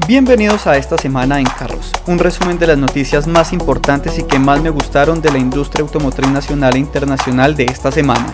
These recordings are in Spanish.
Bienvenidos a esta semana en Carros, un resumen de las noticias más importantes y que más me gustaron de la industria automotriz nacional e internacional de esta semana.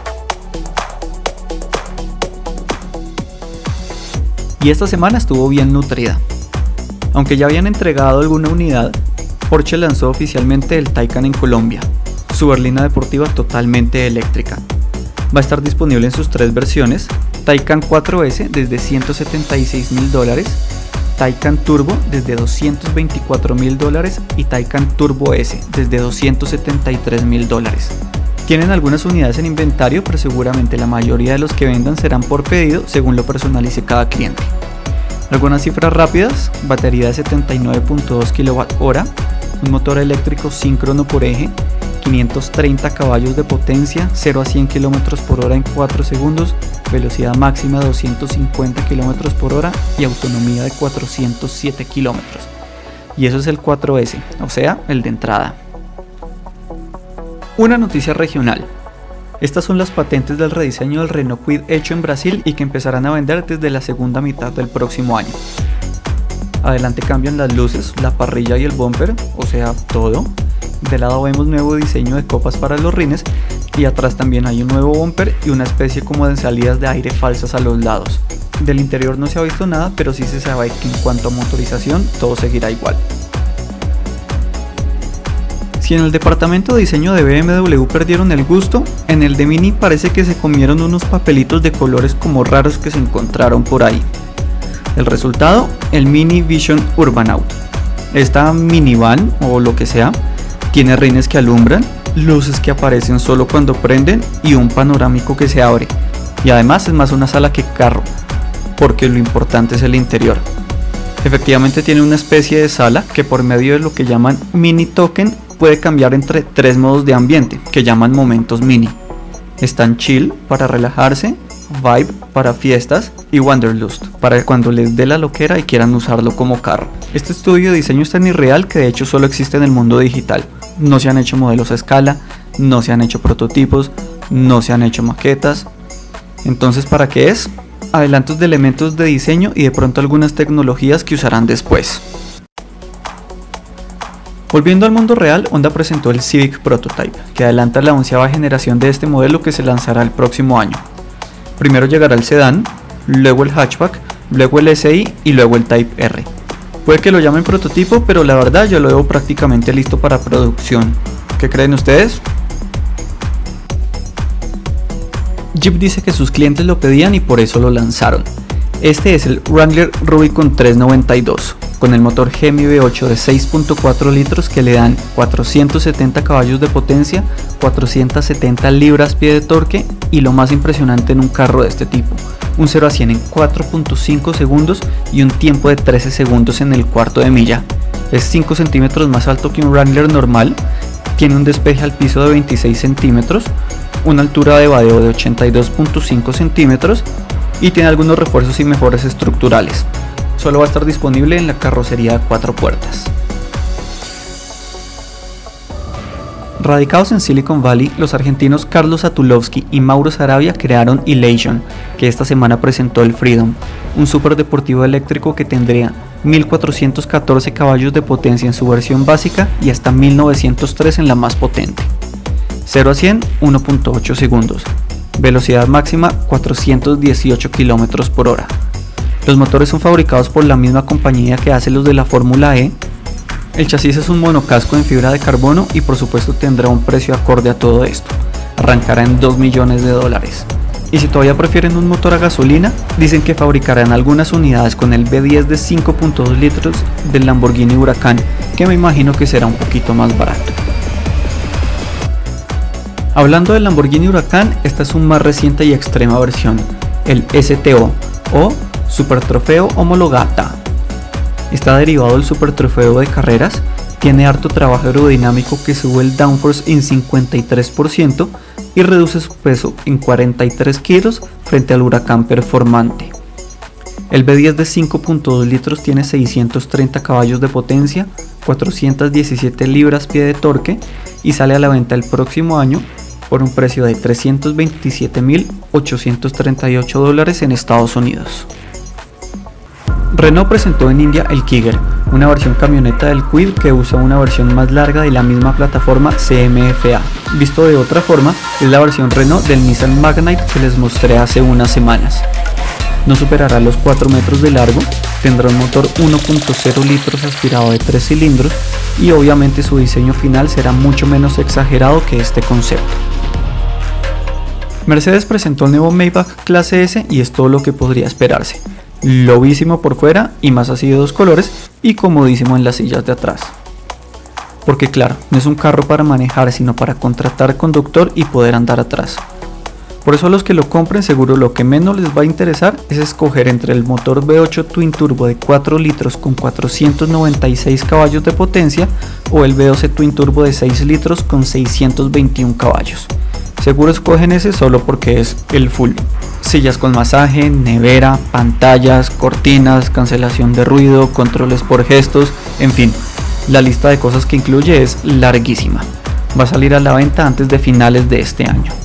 Y esta semana estuvo bien nutrida. Aunque ya habían entregado alguna unidad, Porsche lanzó oficialmente el Taycan en Colombia, su berlina deportiva totalmente eléctrica. Va a estar disponible en sus tres versiones: Taycan 4S desde $176.000, Taycan Turbo desde $224.000 y Taycan Turbo S desde $273.000. Tienen algunas unidades en inventario, pero seguramente la mayoría de los que vendan serán por pedido según lo personalice cada cliente. Algunas cifras rápidas: batería de 79.2 kWh, un motor eléctrico síncrono por eje, 530 caballos de potencia, 0 a 100 km por hora en 4 segundos, velocidad máxima de 250 km por hora y autonomía de 407 km. Y eso es el 4S, o sea, el de entrada. Una noticia regional. Estas son las patentes del rediseño del Renault Kwid hecho en Brasil y que empezarán a vender desde la segunda mitad del próximo año. Adelante cambian las luces, la parrilla y el bumper, o sea, todo. De lado vemos nuevo diseño de copas para los rines y atrás también hay un nuevo bumper y una especie como de salidas de aire falsas a los lados. Del interior no se ha visto nada, pero sí se sabe que en cuanto a motorización todo seguirá igual. Si en el departamento de diseño de BMW perdieron el gusto, en el de Mini parece que se comieron unos papelitos de colores como raros que se encontraron por ahí. El resultado, el Mini Vision Urbanout. Esta minivan o lo que sea tiene rines que alumbran, luces que aparecen solo cuando prenden y un panorámico que se abre. Y además es más una sala que carro, porque lo importante es el interior. Efectivamente tiene una especie de sala que por medio de lo que llaman Mini Token puede cambiar entre tres modos de ambiente que llaman momentos mini. Están chill para relajarse, vibe para fiestas y wanderlust para cuando les dé la loquera y quieran usarlo como carro. Este estudio de diseño es tan irreal que de hecho solo existe en el mundo digital. No se han hecho modelos a escala, no se han hecho prototipos, no se han hecho maquetas. Entonces, ¿para qué es? Adelantos de elementos de diseño y de pronto algunas tecnologías que usarán después. Volviendo al mundo real, Honda presentó el Civic Prototype, que adelanta la 11ª generación de este modelo que se lanzará el próximo año. Primero llegará el sedán, luego el hatchback, luego el SI y luego el Type R. Puede que lo llamen prototipo, pero la verdad yo lo veo prácticamente listo para producción. ¿Qué creen ustedes? Jeep dice que sus clientes lo pedían y por eso lo lanzaron. Este es el Wrangler Rubicon 392, con el motor Hemi V8 de 6.4 litros que le dan 470 caballos de potencia, 470 libras-pie de torque y lo más impresionante en un carro de este tipo, un 0 a 100 en 4.5 segundos y un tiempo de 13 segundos en el cuarto de milla. Es 5 centímetros más alto que un Wrangler normal, tiene un despeje al piso de 26 centímetros, una altura de vadeo de 82.5 centímetros y tiene algunos refuerzos y mejoras estructurales. Solo va a estar disponible en la carrocería de 4 puertas. Radicados en Silicon Valley, los argentinos Carlos Satulowski y Mauro Saravia crearon Elation, que esta semana presentó el Freedom, un superdeportivo eléctrico que tendría 1414 caballos de potencia en su versión básica y hasta 1903 en la más potente. 0 a 100, 1.8 segundos. Velocidad máxima 418 km por hora. Los motores son fabricados por la misma compañía que hace los de la Fórmula E. El chasis es un monocasco en fibra de carbono y por supuesto tendrá un precio acorde a todo esto. Arrancará en $2 millones. Y si todavía prefieren un motor a gasolina, dicen que fabricarán algunas unidades con el V10 de 5.2 litros del Lamborghini Huracán, que me imagino que será un poquito más barato. Hablando del Lamborghini Huracán, esta es su más reciente y extrema versión, el STO o Super Trofeo Homologata. Está derivado del Super Trofeo de carreras, tiene harto trabajo aerodinámico que sube el downforce en 53% y reduce su peso en 43 kilos frente al Huracán performante. El V10 de 5.2 litros tiene 630 caballos de potencia, 417 libras-pie de torque y sale a la venta el próximo año por un precio de $327.838 en Estados Unidos. Renault presentó en India el Kiger, una versión camioneta del Kwid que usa una versión más larga de la misma plataforma CMF-A. Visto de otra forma, es la versión Renault del Nissan Magnite que les mostré hace unas semanas. No superará los 4 metros de largo, tendrá un motor 1.0 litros aspirado de 3 cilindros y obviamente su diseño final será mucho menos exagerado que este concepto. Mercedes presentó el nuevo Maybach Clase S y es todo lo que podría esperarse. Lobísimo por fuera y más así de 2 colores y comodísimo en las sillas de atrás. Porque claro, no es un carro para manejar sino para contratar conductor y poder andar atrás. Por eso a los que lo compren seguro lo que menos les va a interesar es escoger entre el motor V8 Twin Turbo de 4 litros con 496 caballos de potencia o el V12 Twin Turbo de 6 litros con 621 caballos. Seguro escogen ese solo porque es el full. Sillas con masaje, nevera, pantallas, cortinas, cancelación de ruido, controles por gestos, en fin, la lista de cosas que incluye es larguísima. Va a salir a la venta antes de finales de este año.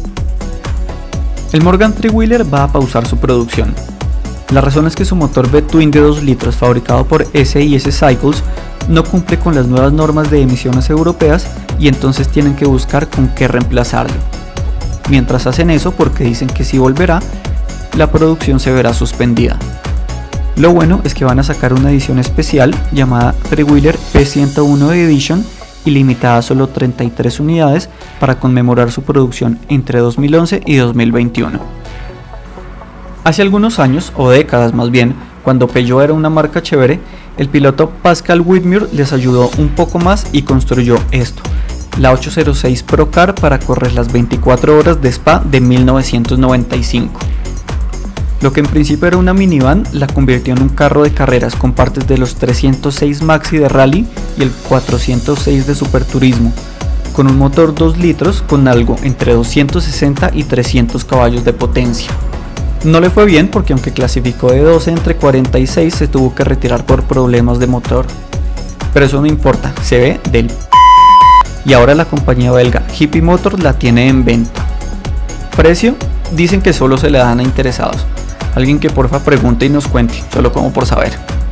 El Morgan Three-Wheeler va a pausar su producción. La razón es que su motor V-Twin de 2 litros fabricado por SIS Cycles no cumple con las nuevas normas de emisiones europeas y entonces tienen que buscar con qué reemplazarlo. Mientras hacen eso, porque dicen que si volverá, la producción se verá suspendida. Lo bueno es que van a sacar una edición especial llamada Three-Wheeler P101 Edition y limitada a solo 33 unidades para conmemorar su producción entre 2011 y 2021. Hace algunos años, o décadas más bien, cuando Peugeot era una marca chévere, el piloto Pascal Whitmire les ayudó un poco más y construyó esto, la 806 Procar para correr las 24 horas de Spa de 1995. Lo que en principio era una minivan la convirtió en un carro de carreras con partes de los 306 Maxi de Rally y el 406 de Superturismo, con un motor 2 litros con algo entre 260 y 300 caballos de potencia. No le fue bien porque aunque clasificó de 12 entre 46 se tuvo que retirar por problemas de motor. Pero eso no importa, se ve del y ahora la compañía belga Hippie Motors la tiene en venta. Precio, dicen que solo se le dan a interesados. Alguien que porfa pregunte y nos cuente, solo como por saber.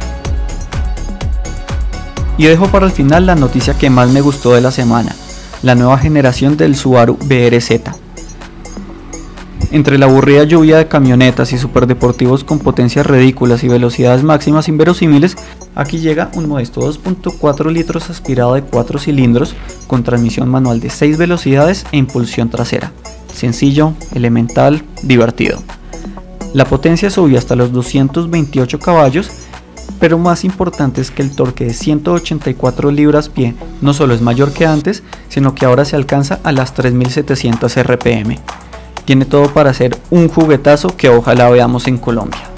Y dejo para el final la noticia que más me gustó de la semana, la nueva generación del Subaru BRZ. Entre la aburrida lluvia de camionetas y superdeportivos con potencias ridículas y velocidades máximas inverosímiles, aquí llega un modesto 2.4 litros aspirado de 4 cilindros con transmisión manual de 6 velocidades e impulsión trasera. Sencillo, elemental, divertido. La potencia subió hasta los 228 caballos, pero más importante es que el torque de 184 libras-pie no solo es mayor que antes, sino que ahora se alcanza a las 3700 RPM. Tiene todo para ser un juguetazo que ojalá veamos en Colombia.